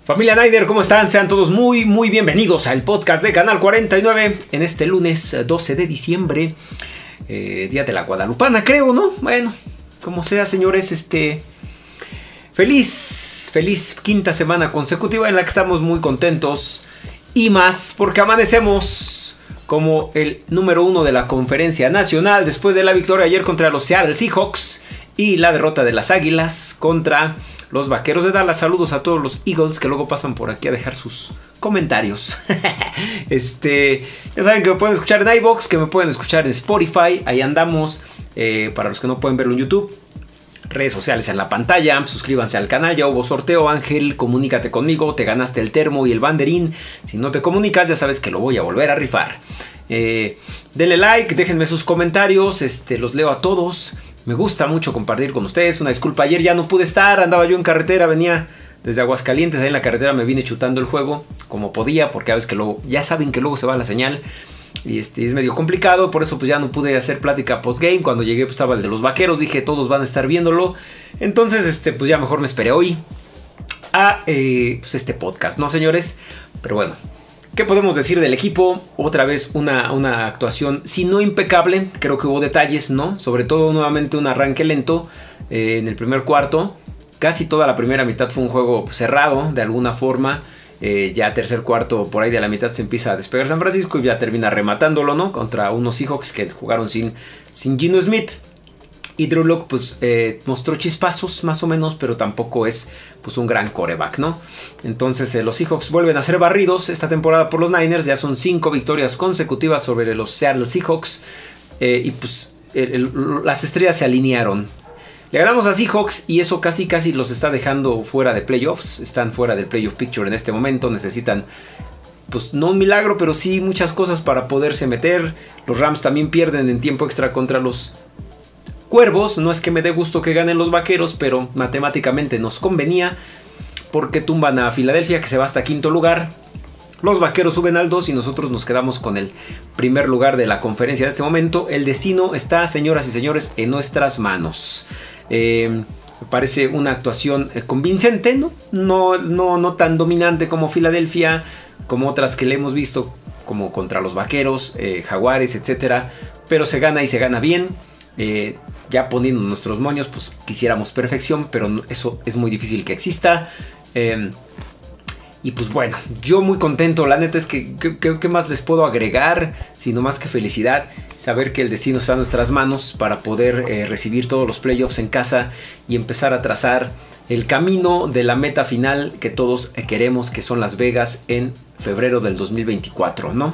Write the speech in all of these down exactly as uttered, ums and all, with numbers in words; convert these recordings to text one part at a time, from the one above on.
Familia Niner, ¿cómo están? Sean todos muy, muy bienvenidos al podcast de Canal cuarenta y nueve en este lunes doce de diciembre, eh, día de la Guadalupana, creo, ¿no? Bueno, como sea, señores, este... Feliz, feliz quinta semana consecutiva en la que estamos muy contentos y más porque amanecemos como el número uno de la conferencia nacional después de la victoria ayer contra los Seattle Seahawks y la derrota de las Águilas contra los Vaqueros de Dallas. Saludos a todos los Eagles que luego pasan por aquí a dejar sus comentarios. este, ya saben que me pueden escuchar en iVoox, que me pueden escuchar en Spotify. Ahí andamos, eh, para los que no pueden verlo en YouTube. Redes sociales en la pantalla, suscríbanse al canal, ya hubo sorteo. Ángel, comunícate conmigo, te ganaste el termo y el banderín. Si no te comunicas, ya sabes que lo voy a volver a rifar. Eh, denle like, déjenme sus comentarios, este, los leo a todos. Me gusta mucho compartir con ustedes. Una disculpa, ayer ya no pude estar, andaba yo en carretera, venía desde Aguascalientes, ahí en la carretera me vine chutando el juego como podía, porque a veces que luego, ya saben que luego se va la señal. Y este, es medio complicado, por eso pues ya no pude hacer plática postgame. Cuando llegué pues estaba el de los Vaqueros, dije todos van a estar viéndolo. Entonces este, pues ya mejor me esperé hoy a eh, pues este podcast, ¿no, señores? Pero bueno, ¿qué podemos decir del equipo? Otra vez una, una actuación, si no impecable, creo que hubo detalles, ¿no? Sobre todo nuevamente un arranque lento eh, en el primer cuarto. Casi toda la primera mitad fue un juego cerrado de alguna forma. Eh, ya tercer cuarto, por ahí de la mitad se empieza a despegar San Francisco y ya termina rematándolo, ¿no? Contra unos Seahawks que jugaron sin, sin Geno Smith. Y Drew Lock pues eh, mostró chispazos más o menos, pero tampoco es pues un gran quarterback, ¿no? Entonces eh, los Seahawks vuelven a ser barridos esta temporada por los Niners. Ya son cinco victorias consecutivas sobre los Seattle Seahawks. Eh, y pues el, el, las estrellas se alinearon. Le ganamos a Seahawks y eso casi casi los está dejando fuera de playoffs. Están fuera del playoff picture en este momento. Necesitan, pues no un milagro, pero sí muchas cosas para poderse meter. Los Rams también pierden en tiempo extra contra los Cuervos. No es que me dé gusto que ganen los Vaqueros, pero matemáticamente nos convenía, porque tumban a Filadelfia, que se va hasta quinto lugar. Los Vaqueros suben al dos y nosotros nos quedamos con el primer lugar de la conferencia en este momento. El destino está, señoras y señores, en nuestras manos. Eh, me parece una actuación eh, convincente, ¿no? No, no, no tan dominante como Filadelfia, como otras que le hemos visto, como contra los Vaqueros, eh, Jaguares, etcétera. Pero se gana y se gana bien. Eh, ya poniendo nuestros moños, pues quisiéramos perfección, pero eso es muy difícil que exista. Eh, Y pues bueno, yo muy contento, la neta es que ¿qué más les puedo agregar? Sino más que felicidad, saber que el destino está en nuestras manos para poder eh, recibir todos los playoffs en casa y empezar a trazar el camino de la meta final que todos queremos, que son Las Vegas en febrero del dos mil veinticuatro, ¿no?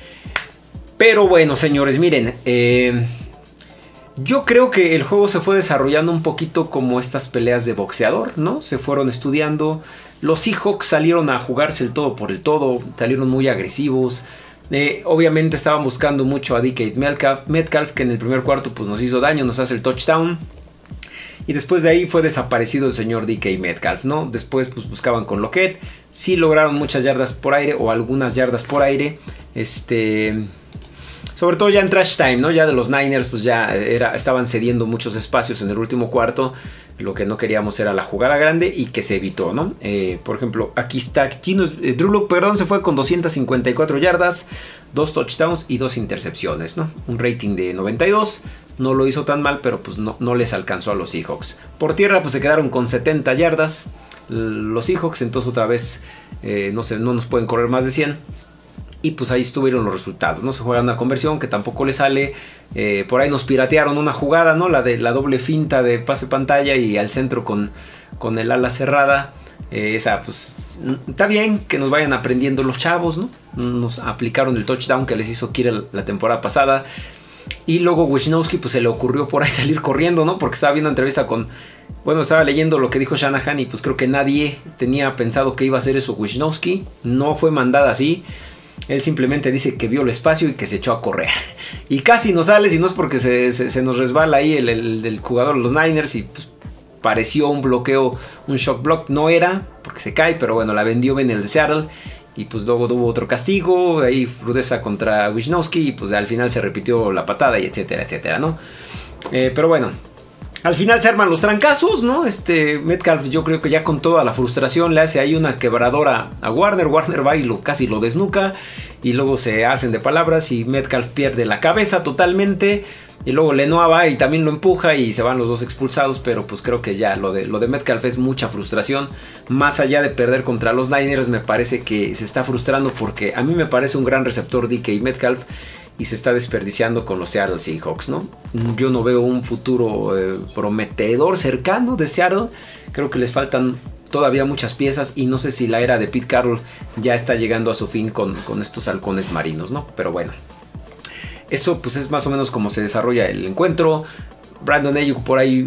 Pero bueno, señores, miren, eh, yo creo que el juego se fue desarrollando un poquito como estas peleas de boxeador, ¿no? Se fueron estudiando. Los Seahawks salieron a jugarse el todo por el todo, salieron muy agresivos. Eh, obviamente estaban buscando mucho a D K Metcalf, Metcalf, que en el primer cuarto pues, nos hizo daño, nos hace el touchdown. Y después de ahí fue desaparecido el señor D K Metcalf, ¿no? Después pues, buscaban con Lockett. Sí lograron muchas yardas por aire o algunas yardas por aire. Este... Sobre todo ya en trash time, ¿no? Ya de los Niners pues ya era, estaban cediendo muchos espacios en el último cuarto. Lo que no queríamos era la jugada grande y que se evitó, ¿no? Eh, por ejemplo, aquí está Geno, eh, Drew Lock, perdón, se fue con doscientas cincuenta y cuatro yardas, dos touchdowns y dos intercepciones, ¿no? Un rating de noventa y dos, no lo hizo tan mal, pero pues no, no les alcanzó a los Seahawks. Por tierra pues se quedaron con setenta yardas los Seahawks, entonces otra vez eh, no sé, no nos pueden correr más de cien. Y pues ahí estuvieron los resultados, ¿no? Se juega una conversión que tampoco le sale. Eh, por ahí nos piratearon una jugada, ¿no? La de la doble finta de pase pantalla y al centro con, con el ala cerrada. Eh, esa, pues, está bien que nos vayan aprendiendo los chavos, ¿no? Nos aplicaron el touchdown que les hizo Kira la temporada pasada. Y luego Wisnowski, pues se le ocurrió por ahí salir corriendo, ¿no? Porque estaba viendo una entrevista con... Bueno, estaba leyendo lo que dijo Shanahan y pues creo que nadie tenía pensado que iba a hacer eso Wisnowski. No fue mandada así. Él simplemente dice que vio el espacio y que se echó a correr. Y casi no sale, si no es porque se, se, se nos resbala ahí el, el, el jugador de los Niners. Y pues pareció un bloqueo, un shock block. No era, porque se cae, pero bueno, la vendió bien el de Seattle. Y pues luego tuvo otro castigo, ahí rudeza contra Wisnowski. Y pues al final se repitió la patada y etcétera, etcétera, ¿no? Eh, pero bueno, Al final se arman los trancazos, ¿no? Este Metcalf, yo creo que ya con toda la frustración le hace ahí una quebradora a Warner. Warner va y lo, casi lo desnuca. Y luego se hacen de palabras y Metcalf pierde la cabeza totalmente. Y luego Lenoir va y también lo empuja y se van los dos expulsados. Pero pues creo que ya lo de, lo de Metcalf es mucha frustración. Más allá de perder contra los Niners, me parece que se está frustrando porque a mí me parece un gran receptor D K Metcalf. Y se está desperdiciando con los Seattle Seahawks, ¿no? Yo no veo un futuro eh, prometedor cercano de Seattle. Creo que les faltan todavía muchas piezas y no sé si la era de Pete Carroll ya está llegando a su fin con, con estos halcones marinos, ¿no? Pero bueno, eso pues es más o menos como se desarrolla el encuentro. Brandon Aiyuk por ahí,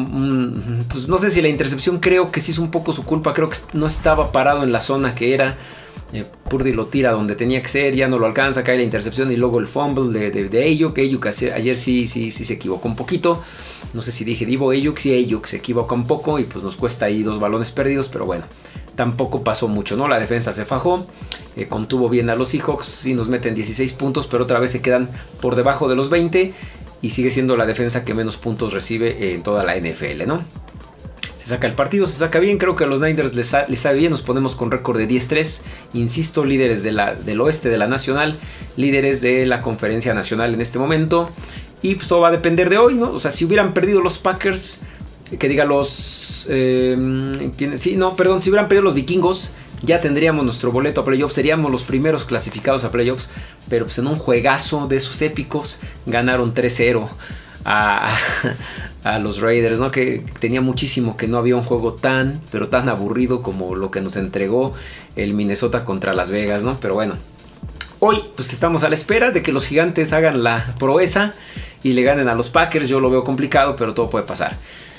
mm, pues no sé si la intercepción, creo que sí es un poco su culpa. Creo que no estaba parado en la zona que era. Eh, Purdy lo tira donde tenía que ser, ya no lo alcanza, cae la intercepción y luego el fumble de, de, de Aiyuk. Aiyuk ayer sí, sí, sí se equivocó un poquito. No sé si dije Divo Aiyuk, sí Aiyuk se equivoca un poco y pues nos cuesta ahí dos balones perdidos, pero bueno, tampoco pasó mucho, ¿no? La defensa se fajó, eh, contuvo bien a los Seahawks, sí nos meten dieciséis puntos, pero otra vez se quedan por debajo de los veinte y sigue siendo la defensa que menos puntos recibe en toda la N F L, ¿no? Se saca el partido, se saca bien. Creo que a los Niners les, les sabe bien. Nos ponemos con récord de diez tres. Insisto, líderes de la, del oeste de la nacional. Líderes de la conferencia nacional en este momento. Y pues todo va a depender de hoy, ¿no? O sea, si hubieran perdido los Packers, que diga los... Eh, sí, no, perdón. Si hubieran perdido los Vikingos, ya tendríamos nuestro boleto a playoffs. Seríamos los primeros clasificados a playoffs. Pero pues en un juegazo de esos épicos ganaron tres cero. A, a los Raiders, ¿no? Que tenía muchísimo que no había un juego tan, pero tan aburrido como lo que nos entregó el Minnesota contra Las Vegas, ¿no? Pero bueno, hoy pues estamos a la espera de que los Gigantes hagan la proeza y le ganen a los Packers. Yo lo veo complicado, pero todo puede pasar.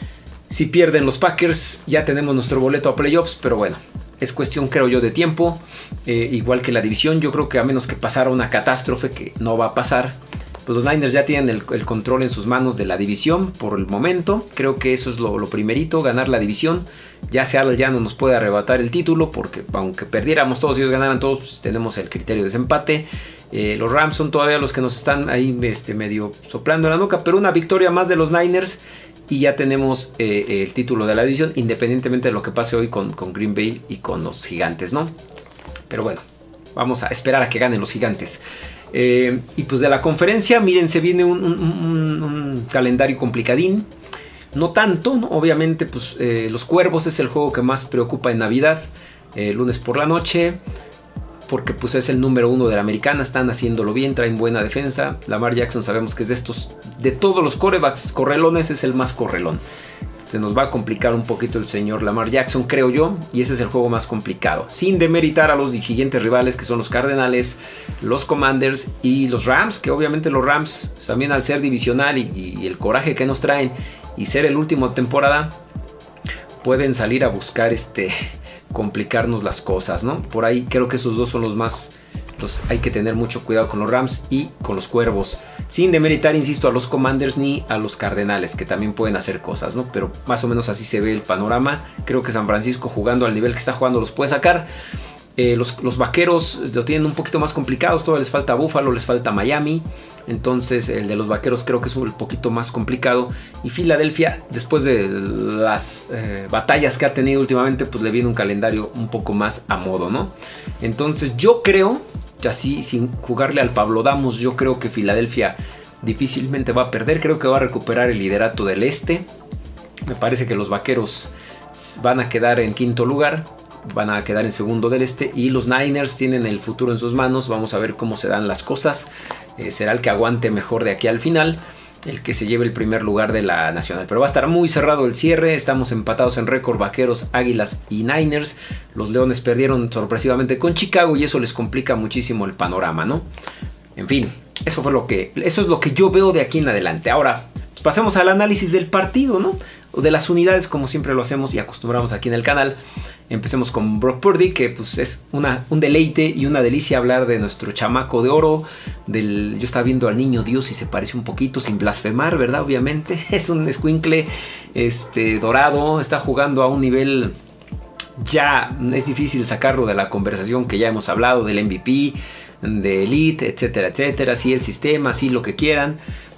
Si pierden los Packers, ya tenemos nuestro boleto a playoffs, pero bueno, es cuestión, creo yo, de tiempo. Eh, igual que la división, yo creo que a menos que pasara una catástrofe, que no va a pasar, pues los Niners ya tienen el, el control en sus manos de la división por el momento. Creo que eso es lo, lo primerito, ganar la división. Ya Seattle ya no nos puede arrebatar el título, porque aunque perdiéramos todos y ellos ganaran todos, pues tenemos el criterio de desempate. Eh, los Rams son todavía los que nos están ahí este, medio soplando en la nuca, pero una victoria más de los Niners y ya tenemos eh, el título de la división, independientemente de lo que pase hoy con, con Green Bay y con los Gigantes, ¿no? Pero bueno, vamos a esperar a que ganen los Gigantes. Eh, y pues de la conferencia, miren, se viene un, un, un, un calendario complicadín. No tanto, ¿no? Obviamente, pues eh, los Cuervos es el juego que más preocupa en Navidad. Eh, lunes por la noche. Porque pues es el número uno de la americana. Están haciéndolo bien, traen buena defensa. Lamar Jackson sabemos que es de estos, de todos los quarterbacks correlones, es el más correlón. Se nos va a complicar un poquito el señor Lamar Jackson, creo yo, y ese es el juego más complicado. Sin demeritar a los siguientes rivales, que son los Cardenales, los Commanders y los Rams, que obviamente los Rams, también al ser divisional y, y el coraje que nos traen y ser el último de temporada, pueden salir a buscar este, complicarnos las cosas, ¿no? Por ahí creo que esos dos son los más... Los, hay que tener mucho cuidado con los Rams y con los Cuervos. Sin demeritar, insisto, a los Commanders ni a los Cardenales, que también pueden hacer cosas, ¿no? Pero más o menos así se ve el panorama. Creo que San Francisco, jugando al nivel que está jugando, los puede sacar. Eh, los, los Vaqueros lo tienen un poquito más complicados. Todavía les falta Buffalo, les falta Miami. Entonces el de los Vaqueros creo que es un poquito más complicado. Y Filadelfia, después de las eh, batallas que ha tenido últimamente, pues le viene un calendario un poco más a modo, ¿no? Entonces yo creo, así sin jugarle al Pablo Damos, yo creo que Filadelfia difícilmente va a perder. Creo que va a recuperar el liderato del este. Me parece que los Vaqueros van a quedar en quinto lugar, van a quedar en segundo del este, y los Niners tienen el futuro en sus manos. Vamos a ver cómo se dan las cosas. Eh, será el que aguante mejor de aquí al final, el que se lleve el primer lugar de la nacional. Pero va a estar muy cerrado el cierre. Estamos empatados en récord, Vaqueros, Águilas y Niners. Los Leones perdieron sorpresivamente con Chicago y eso les complica muchísimo el panorama, ¿no? En fin, eso fue lo que, eso es lo que yo veo de aquí en adelante. Ahora, pues pasemos al análisis del partido, ¿no? O de las unidades, como siempre lo hacemos y acostumbramos aquí en el canal. Empecemos con Brock Purdy, que pues es una, un deleite y una delicia hablar de nuestro chamaco de oro. Del, yo estaba viendo al niño Dios y se parece un poquito, sin blasfemar, ¿verdad? Obviamente, es un escuincle este, dorado, está jugando a un nivel... Ya es difícil sacarlo de la conversación que ya hemos hablado del M V P, de Elite, etcétera, etcétera. Sí, el sistema, sí, lo que quieran.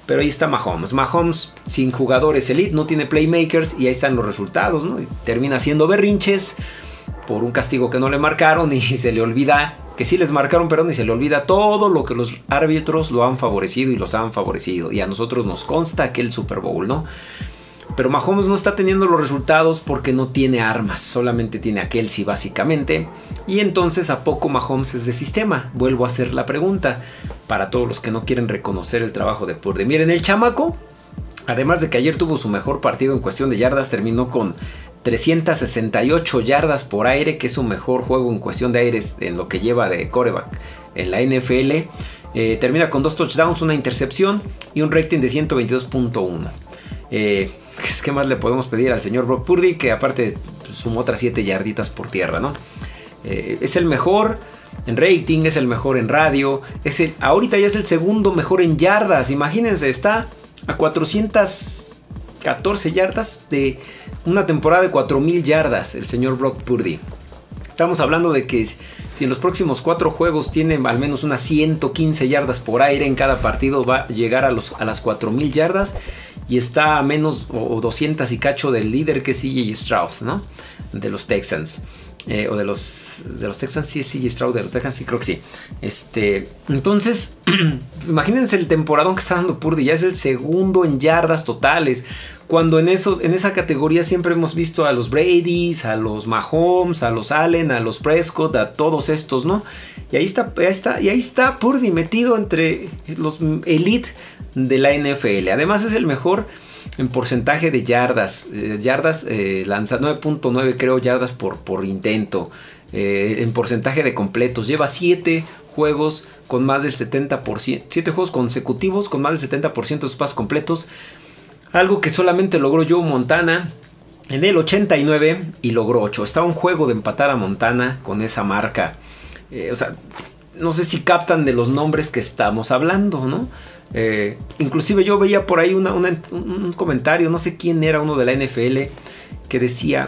Pero ahí está Mahomes. Mahomes sin jugadores elite, no tiene playmakers y ahí están los resultados, ¿no? Y termina haciendo berrinches por un castigo que no le marcaron y se le olvida, que sí les marcaron, perdón, y se le olvida todo lo que los árbitros lo han favorecido y los han favorecido. Y a nosotros nos consta aquel Super Bowl, ¿no? Pero Mahomes no está teniendo los resultados porque no tiene armas, solamente tiene a Kelce básicamente. Y entonces, ¿a poco Mahomes es de sistema? Vuelvo a hacer la pregunta para todos los que no quieren reconocer el trabajo de Purdy. Miren, el chamaco, además de que ayer tuvo su mejor partido en cuestión de yardas, terminó con trescientas sesenta y ocho yardas por aire, que es su mejor juego en cuestión de aires en lo que lleva de quarterback en la N F L. Eh, termina con dos touchdowns, una intercepción y un rating de ciento veintidós punto uno. Eh, ¿Qué más le podemos pedir al señor Brock Purdy? Que aparte sumó otras siete yarditas por tierra, ¿no? Eh, es el mejor en rating, es el mejor en radio. Es el, ahorita ya es el segundo mejor en yardas. Imagínense, está a cuatrocientas catorce yardas de una temporada de cuatro mil yardas el señor Brock Purdy. Estamos hablando de que si en los próximos cuatro juegos tiene al menos unas ciento quince yardas por aire en cada partido, va a llegar a, los, a las cuatro mil yardas. Y está a menos o doscientas y cacho del líder, que es C J Stroud, ¿no? De los Texans. Eh, o de los, de los Texans, sí es C J Stroud, de los Texans, sí creo que sí. Este, entonces, imagínense el temporadón que está dando Purdy. Ya es el segundo en yardas totales. Cuando en, esos, en esa categoría siempre hemos visto a los Bradys, a los Mahomes, a los Allen, a los Prescott, a todos estos, ¿no? Y ahí está, ahí está, y ahí está Purdy metido entre los elite de la N F L. Además es el mejor en porcentaje de yardas. Eh, yardas eh, lanza nueve punto nueve creo yardas por, por intento. Eh, en porcentaje de completos. Lleva siete juegos con más del setenta por ciento. siete juegos consecutivos con más del setenta por ciento de sus pases completos. Algo que solamente logró Joe Montana en el ochenta y nueve y logró ocho. Estaba un juego de empatar a Montana con esa marca. Eh, o sea, no sé si captan de los nombres que estamos hablando, ¿no? Eh, inclusive yo veía por ahí una, una, un comentario, no sé quién era, uno de la N F L, que decía,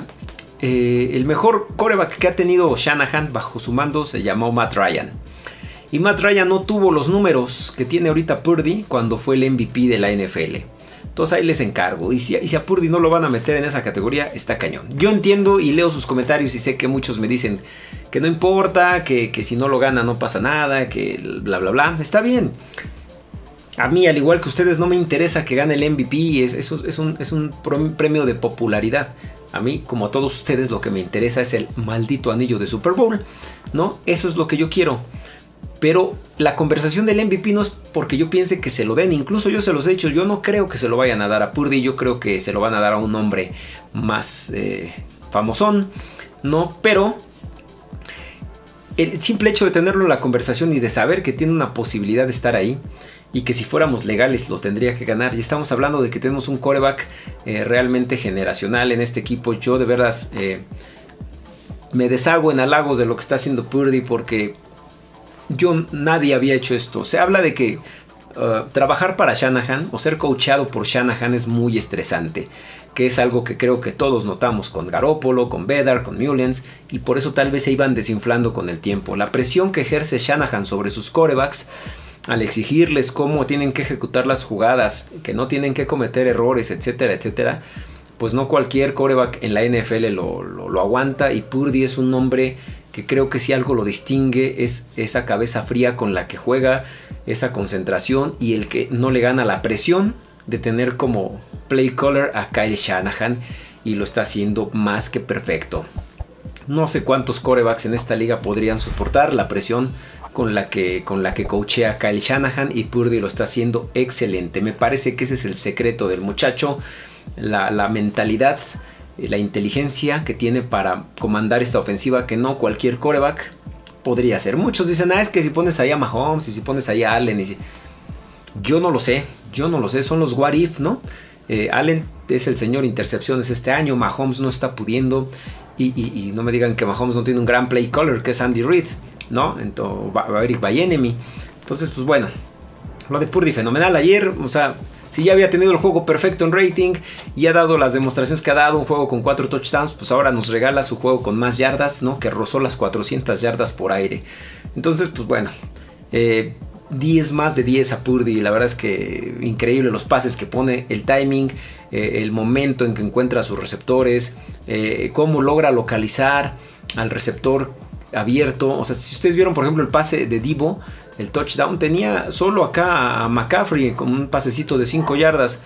eh, el mejor quarterback que ha tenido Shanahan bajo su mando se llamó Matt Ryan. Y Matt Ryan no tuvo los números que tiene ahorita Purdy cuando fue el M V P de la N F L. Entonces ahí les encargo. Y si, y si a Purdy no lo van a meter en esa categoría, está cañón. Yo entiendo y leo sus comentarios y sé que muchos me dicen que no importa, que, que si no lo gana no pasa nada, que bla bla bla. Está bien. A mí, al igual que ustedes, no me interesa que gane el M V P. Es, es, es, un, es un premio de popularidad. A mí, como a todos ustedes, lo que me interesa es el maldito anillo de Super Bowl, ¿no? Eso es lo que yo quiero. Pero la conversación del M V P no es porque yo piense que se lo den. Incluso yo se los he dicho, yo no creo que se lo vayan a dar a Purdy. Yo creo que se lo van a dar a un hombre más eh, famosón, ¿no? Pero el simple hecho de tenerlo en la conversación y de saber que tiene una posibilidad de estar ahí, y que si fuéramos legales lo tendría que ganar. Y estamos hablando de que tenemos un quarterback eh, realmente generacional en este equipo. Yo de verdad eh, me deshago en halagos de lo que está haciendo Purdy, porque yo nadie había hecho esto. Se habla de que uh, trabajar para Shanahan o ser coachado por Shanahan es muy estresante, que es algo que creo que todos notamos con Garoppolo, con Vedder, con Mullens, y por eso tal vez se iban desinflando con el tiempo. La presión que ejerce Shanahan sobre sus quarterbacks al exigirles cómo tienen que ejecutar las jugadas, que no tienen que cometer errores, etcétera, etcétera, pues no cualquier quarterback en la N F L lo, lo, lo aguanta. Y Purdy es un hombre que creo que si algo lo distingue es esa cabeza fría con la que juega, esa concentración y el que no le gana la presión de tener como play caller a Kyle Shanahan, y lo está haciendo más que perfecto. No sé cuántos quarterbacks en esta liga podrían soportar la presión con la que, con la que coachea Kyle Shanahan, y Purdy lo está haciendo excelente. Me parece que ese es el secreto del muchacho, la, la mentalidad, la inteligencia que tiene para comandar esta ofensiva que no cualquier quarterback podría hacer. Muchos dicen, ah, es que si pones ahí a Mahomes y si pones ahí a Allen, y si... yo no lo sé, yo no lo sé, son los what if, ¿no? Eh, Allen es el señor intercepciones este año, Mahomes no está pudiendo, y, y, y no me digan que Mahomes no tiene un gran play caller, que es Andy Reid, ¿no? Entonces, Eric Bieniemy. Entonces, pues bueno, lo de Purdy fenomenal ayer. O sea, si ya había tenido el juego perfecto en rating y ha dado las demostraciones que ha dado, un juego con cuatro touchdowns, pues ahora nos regala su juego con más yardas, ¿no? Que rozó las cuatrocientas yardas por aire. Entonces, pues bueno, eh, diez más de diez a Purdy. La verdad es que increíble los pases que pone, el timing, eh, el momento en que encuentra a sus receptores, eh, cómo logra localizar al receptor abierto. O sea, si ustedes vieron por ejemplo el pase de Deebo, el touchdown, tenía solo acá a McCaffrey con un pasecito de cinco yardas.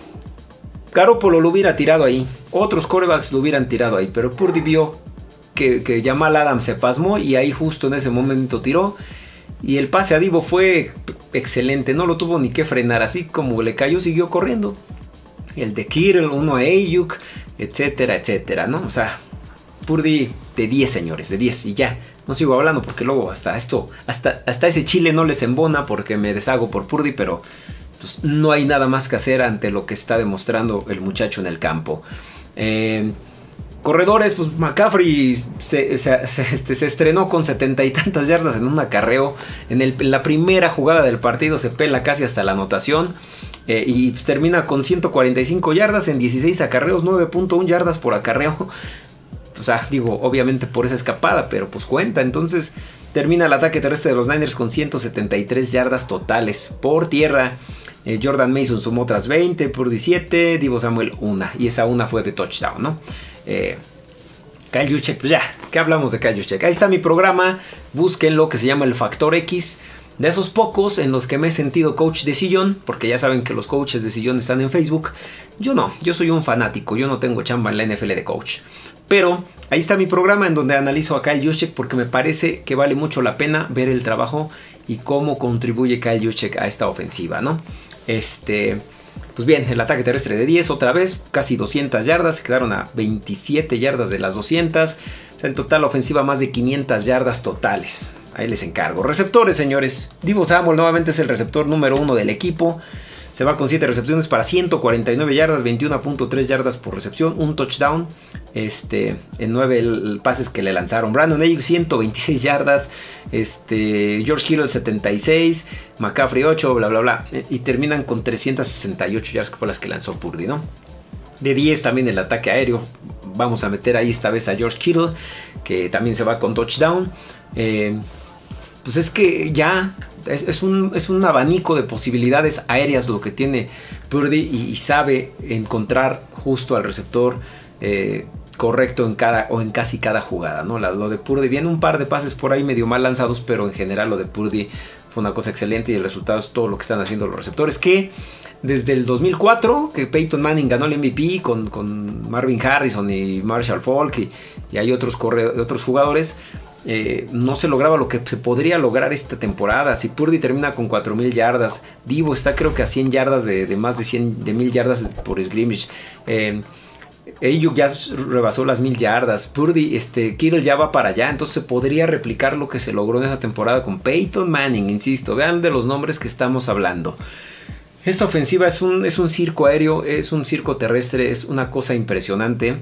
Garoppolo lo hubiera tirado ahí, otros quarterbacks lo hubieran tirado ahí, pero Purdy vio que, que Jamal Adams se pasmó y ahí justo en ese momento tiró. Y el pase a Deebo fue excelente, no lo tuvo ni que frenar, así como le cayó siguió corriendo. El de Kittle, uno a Ayuk, etcétera, etcétera, ¿no? O sea, Purdy de diez, señores, de diez, y ya. No sigo hablando porque luego hasta esto, hasta, hasta ese chile no les embona porque me deshago por Purdy, pero pues, no hay nada más que hacer ante lo que está demostrando el muchacho en el campo. Eh... Corredores, pues McCaffrey se, se, se, este, se estrenó con setenta y tantas yardas en un acarreo. En, el, en la primera jugada del partido se pela casi hasta la anotación. Eh, y pues, termina con ciento cuarenta y cinco yardas en dieciséis acarreos, nueve punto uno yardas por acarreo. O sea, digo, obviamente por esa escapada, pero pues cuenta. Entonces termina el ataque terrestre de los Niners con ciento setenta y tres yardas totales por tierra. Eh, Jordan Mason sumó otras veinte, Purdy siete, Deebo Samuel una. Y esa una fue de touchdown, ¿no? Eh, Kyle Juszczyk, pues ya, ¿qué hablamos de Kyle Juszczyk? Ahí está mi programa, búsquenlo, que se llama El Factor X. De esos pocos en los que me he sentido coach de sillón, porque ya saben que los coaches de sillón están en Facebook. Yo no, yo soy un fanático, yo no tengo chamba en la N F L de coach. Pero ahí está mi programa en donde analizo a Kyle Juszczyk porque me parece que vale mucho la pena ver el trabajo y cómo contribuye Kyle Juszczyk a esta ofensiva, ¿no? Este... Pues bien, el ataque terrestre de diez otra vez, casi doscientas yardas, se quedaron a veintisiete yardas de las doscientas. O sea, en total ofensiva más de quinientas yardas totales. Ahí les encargo. Receptores, señores. Deebo Samuel nuevamente es el receptor número uno del equipo. Se va con siete recepciones para ciento cuarenta y nueve yardas, veintiuno punto tres yardas por recepción, un touchdown. Este, en nueve pases que le lanzaron. Brandon Ayuk ciento veintiséis yardas, este, George Kittle setenta y seis, McCaffrey ocho, bla bla bla. Y terminan con trescientas sesenta y ocho yardas que fue las que lanzó Purdy, ¿no? De diez también el ataque aéreo. Vamos a meter ahí esta vez a George Kittle, que también se va con touchdown. Eh, pues es que ya... Es, es, un, es un abanico de posibilidades aéreas lo que tiene Purdy y, y sabe encontrar justo al receptor eh, correcto en cada o en casi cada jugada, ¿no? La, lo de Purdy, viene un par de pases por ahí medio mal lanzados, pero en general lo de Purdy fue una cosa excelente y el resultado es todo lo que están haciendo los receptores, que desde el dos mil cuatro, que Peyton Manning ganó el M V P con, con Marvin Harrison y Marshall Faulk y, y hay otros, corre, otros jugadores. Eh, no se lograba lo que se podría lograr esta temporada. Si Purdy termina con cuatro mil yardas, Deebo está creo que a cien yardas de, de más de cien de mil yardas por scrimmage. Eh, Ayuk ya rebasó las mil yardas. Purdy, este, Kittle ya va para allá. Entonces se podría replicar lo que se logró en esa temporada con Peyton Manning. Insisto, vean de los nombres que estamos hablando. Esta ofensiva es un, es un circo aéreo, es un circo terrestre, es una cosa impresionante.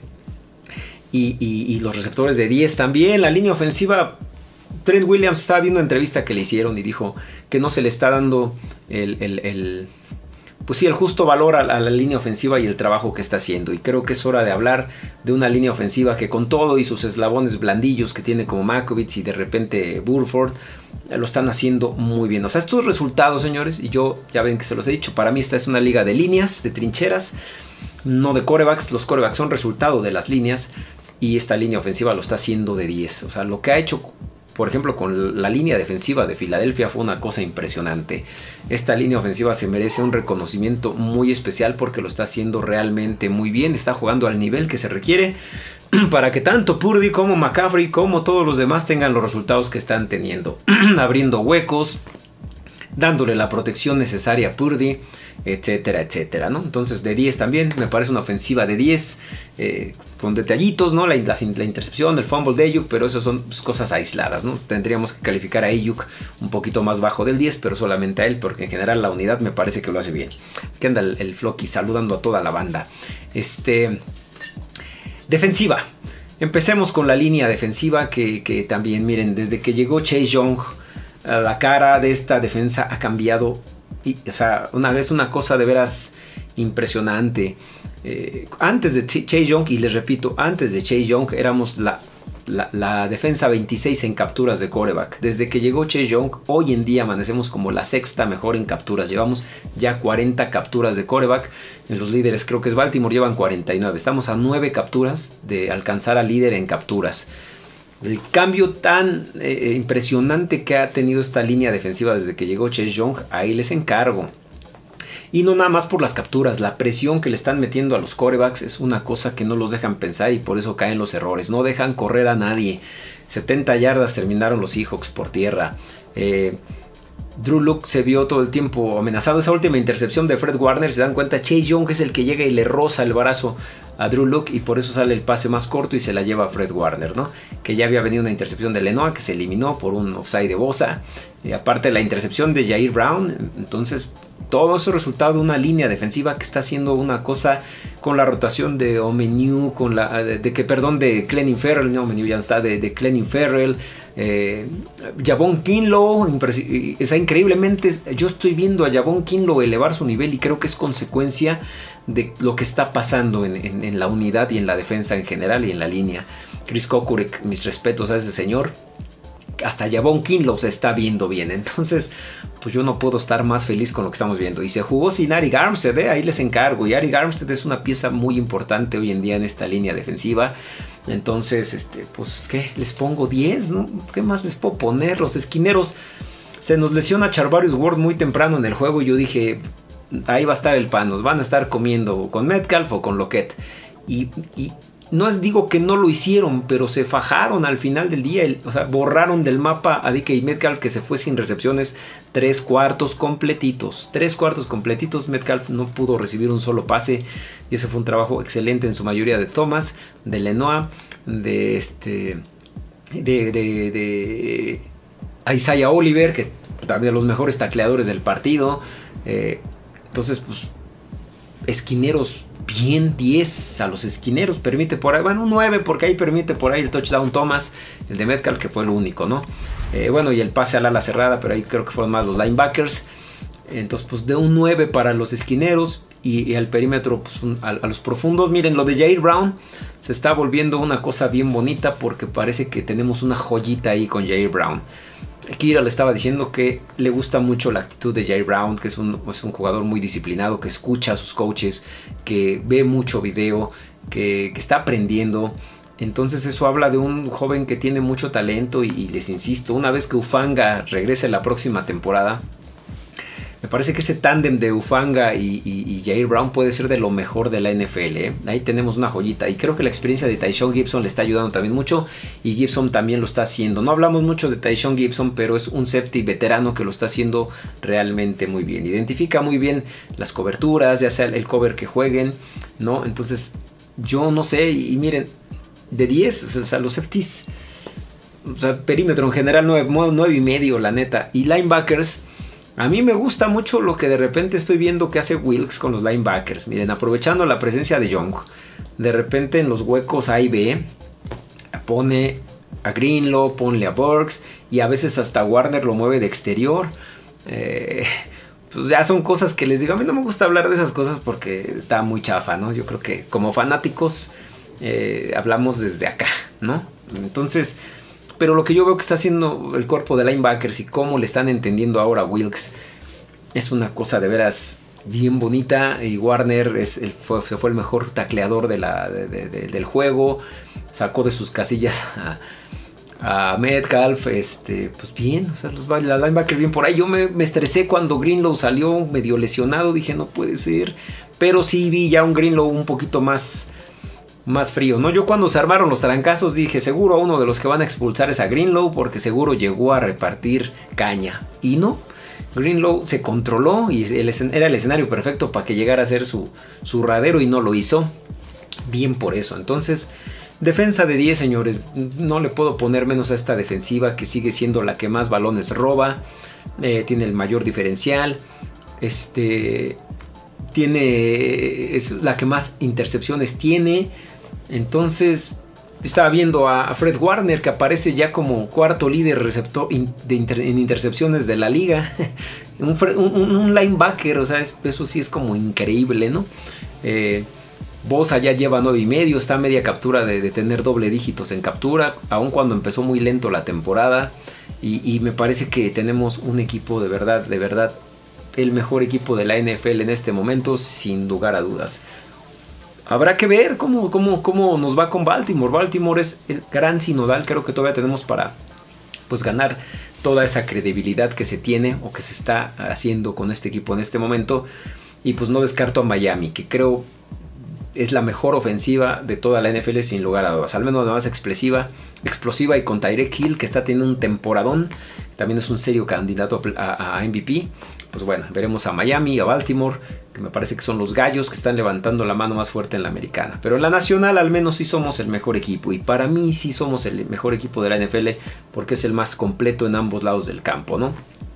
Y, y, y los receptores de diez también. La línea ofensiva, Trent Williams estaba viendo una entrevista que le hicieron y dijo que no se le está dando el, el, el, pues sí, el justo valor a la, a la línea ofensiva y el trabajo que está haciendo. Y creo que es hora de hablar de una línea ofensiva que con todo y sus eslabones blandillos que tiene como Makovitz y de repente Burford, lo están haciendo muy bien. O sea, estos resultados, señores, y yo ya ven que se los he dicho, para mí esta es una liga de líneas, de trincheras, no de quarterbacks. Los quarterbacks son resultado de las líneas. Y esta línea ofensiva lo está haciendo de diez. O sea, lo que ha hecho, por ejemplo, con la línea defensiva de Filadelfia fue una cosa impresionante. Esta línea ofensiva se merece un reconocimiento muy especial porque lo está haciendo realmente muy bien. Está jugando al nivel que se requiere para que tanto Purdy como McCaffrey como todos los demás tengan los resultados que están teniendo. Abriendo huecos, dándole la protección necesaria a Purdy, etcétera, etcétera, ¿no? Entonces de diez también, me parece una ofensiva de diez, eh, con detallitos, ¿no? La, la, la intercepción, el fumble de Ayuk, pero eso son pues, cosas aisladas, ¿no? Tendríamos que calificar a Ayuk un poquito más bajo del diez, pero solamente a él, porque en general la unidad me parece que lo hace bien. Aquí anda el, el Flocky saludando a toda la banda. Este... Defensiva. Empecemos con la línea defensiva que, que también, miren, desde que llegó Chase Young, la cara de esta defensa ha cambiado. Y, o sea, una, es una cosa de veras impresionante. Eh, antes de Chase Young, y les repito, antes de Chase Young éramos la la, la defensa veintiséis en capturas de quarterback. Desde que llegó Chase Young, hoy en día amanecemos como la sexta mejor en capturas. Llevamos ya cuarenta capturas de quarterback. En los líderes creo que es Baltimore, llevan cuarenta y nueve. Estamos a nueve capturas de alcanzar al líder en capturas. El cambio tan eh, impresionante que ha tenido esta línea defensiva desde que llegó Chase Young, ahí les encargo. Y no nada más por las capturas, la presión que le están metiendo a los quarterbacks es una cosa que no los dejan pensar y por eso caen los errores. No dejan correr a nadie. setenta yardas terminaron los Seahawks por tierra. Eh, Drew Lock se vio todo el tiempo amenazado. Esa última intercepción de Fred Warner, se dan cuenta, Chase Young es el que llega y le roza el brazo a Drew Lock y por eso sale el pase más corto y se la lleva a Fred Warner, ¿no? Que ya había venido una intercepción de Lenoir que se eliminó por un offside de Bosa. Y aparte la intercepción de Jair Brown. Entonces todo eso es resultado de una línea defensiva que está haciendo una cosa con la rotación de Omeniu, con la de, de que perdón de Clelin Ferrell, no Omeniu ya está, de, de Clelin Ferrell, eh, Javon Kinlaw, o sea, increíblemente yo estoy viendo a Javon Kinlaw elevar su nivel y creo que es consecuencia de lo que está pasando en, en, en la unidad y en la defensa en general y en la línea. Chris Kokurek, mis respetos a ese señor. Hasta Javon Kinlaw se está viendo bien. Entonces, pues yo no puedo estar más feliz con lo que estamos viendo. Y se jugó sin Arik Armstead, ¿eh? Ahí les encargo. Y Arik Armstead es una pieza muy importante hoy en día en esta línea defensiva. Entonces, este, pues, ¿qué? Les pongo diez, ¿no? ¿Qué más les puedo poner? Los esquineros. Se nos lesiona Charvarius Ward muy temprano en el juego. Y yo dije, ahí va a estar el pan. Nos van a estar comiendo con Metcalf o con Lockett. Y... y no es digo que no lo hicieron, pero se fajaron al final del día. El, o sea, borraron del mapa a D K Metcalf, que se fue sin recepciones. Tres cuartos completitos. Tres cuartos completitos. Metcalf no pudo recibir un solo pase. Y ese fue un trabajo excelente en su mayoría de Thomas, de Lenoir, de este. De, de, de Isaiah Oliver, que también de los mejores tacleadores del partido. Eh, entonces, pues, esquineros. Bien, diez a los esquineros, permite por ahí, bueno, un nueve porque ahí permite por ahí el touchdown Thomas, el de Metcalf que fue el único, ¿no? Eh, bueno, y el pase al ala cerrada, pero ahí creo que fueron más los linebackers. Entonces, pues de un nueve para los esquineros y, y al perímetro, pues un, a, a los profundos. Miren, lo de Jair Brown se está volviendo una cosa bien bonita porque parece que tenemos una joyita ahí con Jair Brown. Kira le estaba diciendo que le gusta mucho la actitud de Jair Brown, que es un, es un jugador muy disciplinado, que escucha a sus coaches, que ve mucho video, que, que está aprendiendo. Entonces eso habla de un joven que tiene mucho talento y, y les insisto, una vez que Ufanga regrese la próxima temporada, me parece que ese tándem de Ufanga y, y, y Jair Brown puede ser de lo mejor de la N F L, ¿eh? Ahí tenemos una joyita y creo que la experiencia de Tyshawn Gibson le está ayudando también mucho y Gibson también lo está haciendo. No hablamos mucho de Tyshawn Gibson, pero es un safety veterano que lo está haciendo realmente muy bien. Identifica muy bien las coberturas, ya sea el cover que jueguen, ¿no? Entonces yo no sé y, y miren, de diez, o sea, los safeties, o sea, perímetro en general nueve y medio, la neta, y linebackers. A mí me gusta mucho lo que de repente estoy viendo que hace Wilks con los linebackers. Miren, aprovechando la presencia de Young, de repente en los huecos A y B pone a Greenlaw, ponle a Burks y a veces hasta Warner lo mueve de exterior. Eh, pues ya son cosas que les digo, a mí no me gusta hablar de esas cosas porque está muy chafa, ¿no? Yo creo que como fanáticos eh, hablamos desde acá, ¿no? Entonces... Pero lo que yo veo que está haciendo el cuerpo de linebackers y cómo le están entendiendo ahora a Wilks es una cosa de veras bien bonita. Y Warner es el, fue, fue el mejor tacleador de la, de, de, de, del juego. Sacó de sus casillas a, a Metcalf. Este, pues bien, o sea, los linebackers bien por ahí. Yo me, me estresé cuando Greenlaw salió medio lesionado. Dije, no puede ser. Pero sí vi ya un Greenlaw un poquito más... más frío, ¿no? Yo cuando se armaron los trancazos dije, seguro a uno de los que van a expulsar es a Greenlaw porque seguro llegó a repartir caña. Y no, Greenlaw se controló y el, era el escenario perfecto para que llegara a ser su, su radero y no lo hizo. Bien por eso. Entonces, defensa de diez, señores. No le puedo poner menos a esta defensiva que sigue siendo la que más balones roba. Eh, tiene el mayor diferencial. Este... Tiene... Es la que más intercepciones tiene. Entonces, estaba viendo a, a Fred Warner que aparece ya como cuarto líder receptor in, de inter, en intercepciones de la liga. un, un, un linebacker, o sea, es, eso sí es como increíble, ¿no? Eh, Bosa ya lleva nueve y medio, está a media captura de, de tener doble dígitos en captura, aun cuando empezó muy lento la temporada. Y, y me parece que tenemos un equipo de verdad, de verdad, el mejor equipo de la N F L en este momento, sin lugar a dudas. Habrá que ver cómo, cómo, cómo nos va con Baltimore. Baltimore es el gran sinodal, creo que todavía tenemos para pues ganar toda esa credibilidad que se tiene o que se está haciendo con este equipo en este momento. Y pues no descarto a Miami, que creo es la mejor ofensiva de toda la N F L sin lugar a dudas. Al menos la más explosiva, explosiva y con Tyreek Hill, que está teniendo un temporadón. También es un serio candidato a, a M V P. Pues bueno, veremos a Miami, a Baltimore, que me parece que son los gallos que están levantando la mano más fuerte en la americana. Pero en la nacional al menos sí somos el mejor equipo. Y para mí sí somos el mejor equipo de la N F L porque es el más completo en ambos lados del campo, ¿no?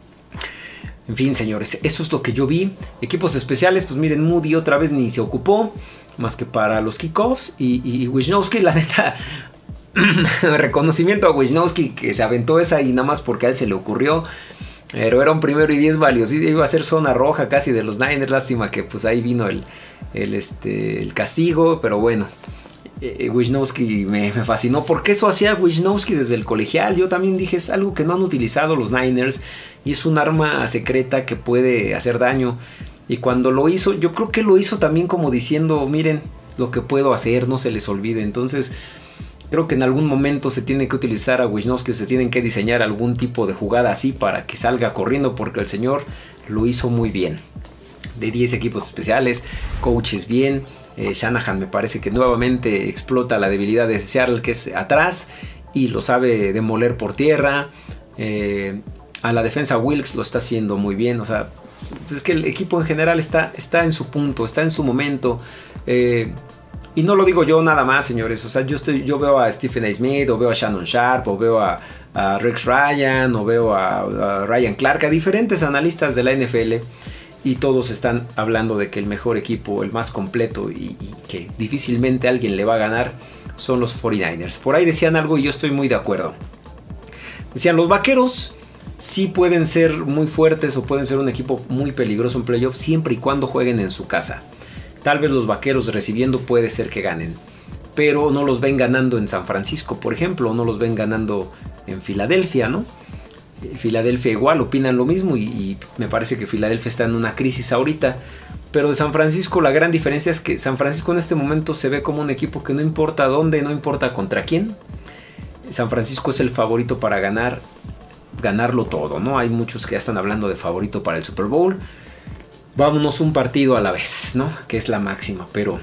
En fin, señores, eso es lo que yo vi. Equipos especiales, pues miren, Moody otra vez ni se ocupó, más que para los kickoffs. Y, y, y Wisnowski, la neta, reconocimiento a Wisnowski, que se aventó esa y nada más porque a él se le ocurrió. Pero era un primero y diez valiosísimo, iba a ser zona roja casi de los Niners. Lástima que pues ahí vino el, el, este, el castigo, pero bueno. Eh, Wisnowski me, me fascinó porque eso hacía Wisnowski desde el colegial. Yo también dije, es algo que no han utilizado los Niners y es un arma secreta que puede hacer daño. Y cuando lo hizo, yo creo que lo hizo también como diciendo, miren lo que puedo hacer, no se les olvide. Entonces creo que en algún momento se tiene que utilizar a Wisnowski, se tienen que diseñar algún tipo de jugada así para que salga corriendo, porque el señor lo hizo muy bien. De diez equipos especiales, coaches bien. Eh, Shanahan me parece que nuevamente explota la debilidad de Seattle, que es atrás, y lo sabe demoler por tierra. Eh, a la defensa Wilkes lo está haciendo muy bien. O sea, es que el equipo en general está, está en su punto, está en su momento. Eh, y no lo digo yo nada más, señores. O sea, yo, estoy, yo veo a Stephen A. Smith, o veo a Shannon Sharp, o veo a, a Rex Ryan, o veo a, a Ryan Clark, a diferentes analistas de la N F L. Y todos están hablando de que el mejor equipo, el más completo y, y que difícilmente alguien le va a ganar son los cuarenta y nueve ers. Por ahí decían algo y yo estoy muy de acuerdo. Decían, los vaqueros sí pueden ser muy fuertes o pueden ser un equipo muy peligroso en playoffs siempre y cuando jueguen en su casa. Tal vez los vaqueros recibiendo puede ser que ganen, pero no los ven ganando en San Francisco, por ejemplo, o no los ven ganando en Filadelfia, ¿no? Filadelfia igual opinan lo mismo y, y me parece que Filadelfia está en una crisis ahorita, pero de San Francisco la gran diferencia es que San Francisco en este momento se ve como un equipo que no importa dónde, no importa contra quién. San Francisco es el favorito para ganar, ganarlo todo, ¿no? Hay muchos que ya están hablando de favorito para el Super Bowl. Vámonos un partido a la vez, ¿no? Que es la máxima, pero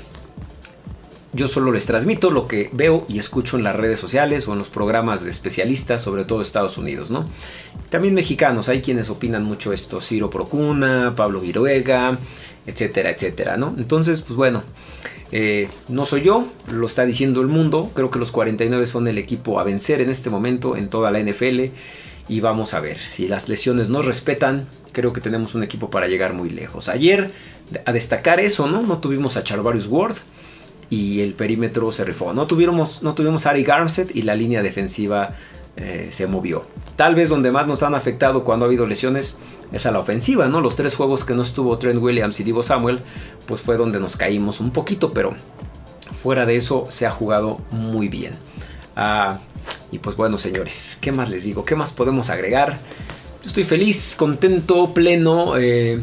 yo solo les transmito lo que veo y escucho en las redes sociales o en los programas de especialistas, sobre todo Estados Unidos, ¿no? También mexicanos, hay quienes opinan mucho esto, Ciro Procuna, Pablo Viruega, etcétera, etcétera, ¿no? Entonces, pues bueno, eh, no soy yo, lo está diciendo el mundo. Creo que los cuarenta y nueve son el equipo a vencer en este momento en toda la N F L. Y vamos a ver, si las lesiones nos respetan, creo que tenemos un equipo para llegar muy lejos. Ayer, a destacar eso, ¿no? No tuvimos a Charvarius Ward y el perímetro se rifó. No tuvimos, no tuvimos a Arik Armstead y la línea defensiva eh, se movió. Tal vez donde más nos han afectado cuando ha habido lesiones es a la ofensiva, ¿no? Los tres juegos que no estuvo Trent Williams y Deebo Samuel, pues fue donde nos caímos un poquito, pero fuera de eso se ha jugado muy bien. Ah... Y pues bueno, señores, ¿qué más les digo? ¿Qué más podemos agregar? Yo estoy feliz, contento, pleno, eh,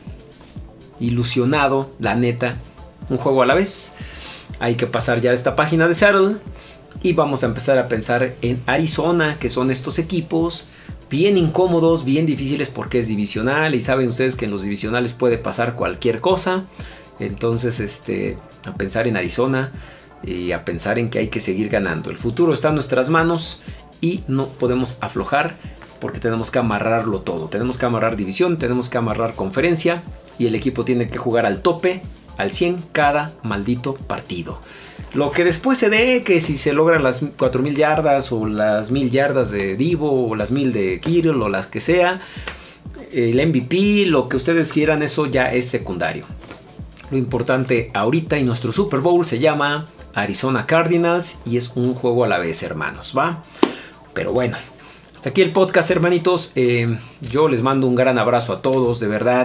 ilusionado, la neta. Un juego a la vez. Hay que pasar ya a esta página de Seattle. Y vamos a empezar a pensar en Arizona, que son estos equipos bien incómodos, bien difíciles porque es divisional. Y saben ustedes que en los divisionales puede pasar cualquier cosa. Entonces, este, a pensar en Arizona. Y a pensar en que hay que seguir ganando. El futuro está en nuestras manos y no podemos aflojar porque tenemos que amarrarlo todo. Tenemos que amarrar división, tenemos que amarrar conferencia y el equipo tiene que jugar al tope, al cien cada maldito partido. Lo que después se dé, que si se logran las cuatro mil yardas o las mil yardas de Divo o las mil de Kittle o las que sea, el M V P, lo que ustedes quieran, eso ya es secundario. Lo importante ahorita y nuestro Super Bowl se llama Arizona Cardinals y es un juego a la vez, hermanos, ¿va? Pero bueno, hasta aquí el podcast, hermanitos. Eh, yo les mando un gran abrazo a todos, de verdad.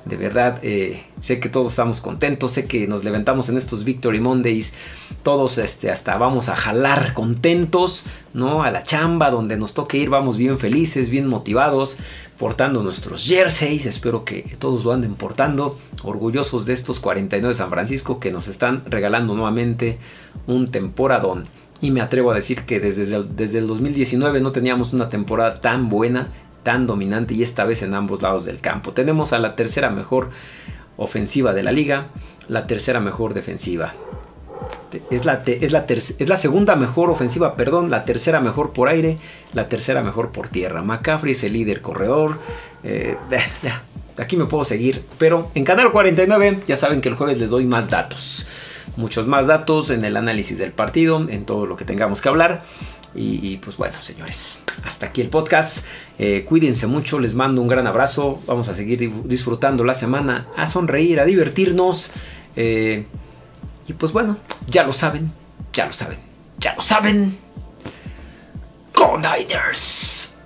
De verdad, eh, sé que todos estamos contentos, sé que nos levantamos en estos Victory Mondays, todos este, hasta vamos a jalar contentos, ¿no? A la chamba, donde nos toque ir, vamos bien felices, bien motivados, portando nuestros jerseys. Espero que todos lo anden portando, orgullosos de estos cuarenta y nueve de San Francisco que nos están regalando nuevamente un temporadón. Y me atrevo a decir que desde el, desde el dos mil diecinueve no teníamos una temporada tan buena, tan dominante, y esta vez en ambos lados del campo. Tenemos a la tercera mejor ofensiva de la liga, la tercera mejor defensiva. Es la, es la, es la segunda mejor ofensiva, perdón, la tercera mejor por aire, la tercera mejor por tierra. McCaffrey es el líder corredor. Eh, ya, aquí me puedo seguir, pero en Canal cuarenta y nueve ya saben que el jueves les doy más datos. Muchos más datos en el análisis del partido, en todo lo que tengamos que hablar. Y, y pues bueno, señores, hasta aquí el podcast. Eh, cuídense mucho, les mando un gran abrazo. Vamos a seguir disfrutando la semana, a sonreír, a divertirnos. Eh, y pues bueno, ya lo saben, ya lo saben, ya lo saben. ¡Go Niners!